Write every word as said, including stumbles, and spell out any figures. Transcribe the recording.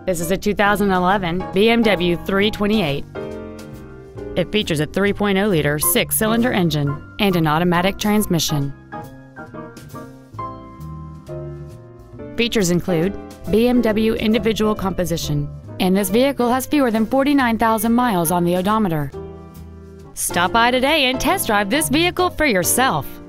This is a two thousand eleven B M W three twenty-eight. It features a three point oh liter six-cylinder engine and an automatic transmission. Features include B M W individual composition, and this vehicle has fewer than forty-nine thousand miles on the odometer. Stop by today and test drive this vehicle for yourself.